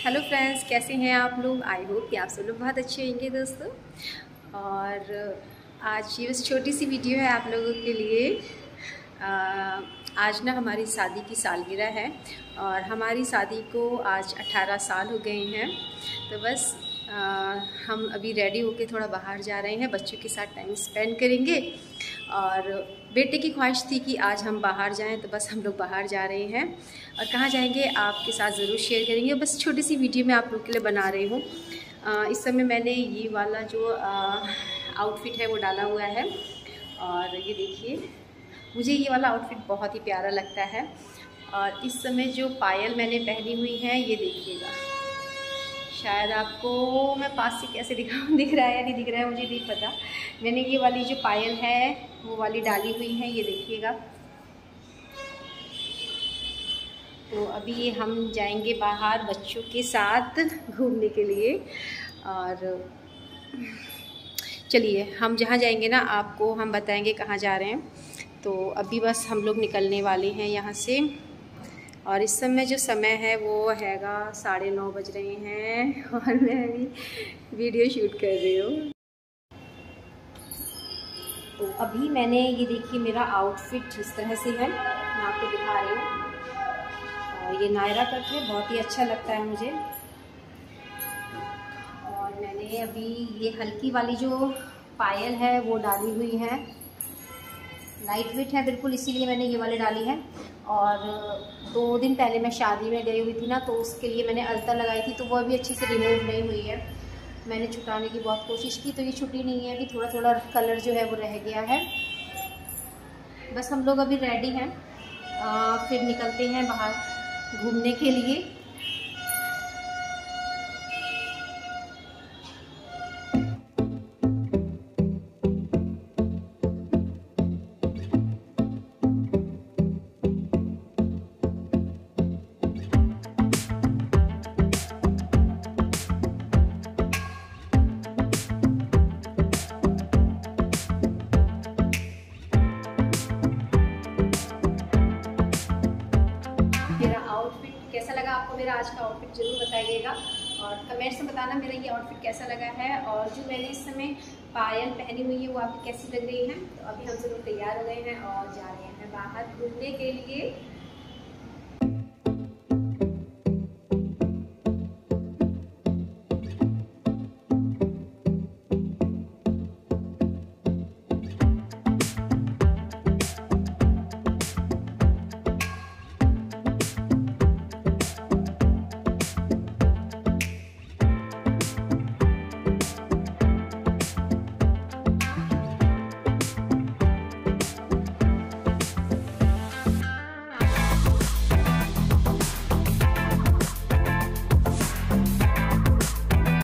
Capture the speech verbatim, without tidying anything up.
Hello friends, कैसे हैं आप लोग। आई होप कि आप सब लोग बहुत अच्छे होंगे दोस्तों। और आज ये बस छोटी सी वीडियो है आप लोगों के लिए। आ, आज ना हमारी शादी की सालगिरह है और हमारी शादी को आज अठारह साल हो गए हैं। तो बस आ, हम अभी रेडी होके थोड़ा बाहर जा रहे हैं, बच्चों के साथ टाइम स्पेंड करेंगे। और बेटे की ख्वाहिश थी कि आज हम बाहर जाएं, तो बस हम लोग बाहर जा रहे हैं। और कहाँ जाएंगे आपके साथ ज़रूर शेयर करेंगे। बस छोटी सी वीडियो मैं आप लोग के लिए बना रही हूँ। इस समय मैंने ये वाला जो आउटफिट है वो डाला हुआ है और ये देखिए, मुझे ये वाला आउटफिट बहुत ही प्यारा लगता है। और इस समय जो पायल मैंने पहनी हुई है ये देखिएगा, शायद आपको मैं पास से कैसे दिखाऊं, दिख रहा है या नहीं दिख रहा है मुझे नहीं पता। मैंने ये वाली जो पायल है वो वाली डाली हुई है, ये देखिएगा। तो अभी हम जाएंगे बाहर बच्चों के साथ घूमने के लिए। और चलिए, हम जहाँ जाएंगे ना आपको हम बताएंगे कहाँ जा रहे हैं। तो अभी बस हम लोग निकलने वाले हैं यहाँ से। और इस समय जो समय है वो हैगा साढ़े नौ बज रहे हैं और मैं अभी वीडियो शूट कर रही हूँ। तो अभी मैंने ये देखिए, मेरा आउटफिट इस तरह से है, मैं आपको दिखा रही हूँ। और ये नायरा कट है, बहुत ही अच्छा लगता है मुझे। और मैंने अभी ये हल्की वाली जो पायल है वो डाली हुई है, लाइट वेट है बिल्कुल, इसीलिए मैंने ये वाली डाली है। और दो दिन पहले मैं शादी में गई हुई थी ना, तो उसके लिए मैंने अलता लगाई थी, तो वो अभी अच्छे से रिमूव नहीं हुई है। मैंने छुटाने की बहुत कोशिश की तो ये छुटी नहीं है, अभी थोड़ा थोड़ा कलर जो है वो रह गया है। बस हम लोग अभी रेडी हैं, आ, फिर निकलते हैं बाहर घूमने के लिए। कैसा लगा आपको मेरा आज का आउटफिट ज़रूर बताइएगा और कमेंट्स में बताना मेरा ये आउटफिट कैसा लगा है। और जो मैंने इस समय पायल पहनी हुई है वो आपको कैसी लग रही है। तो अभी हम सब लोग तैयार हो गए हैं और जा रहे हैं बाहर घूमने के लिए।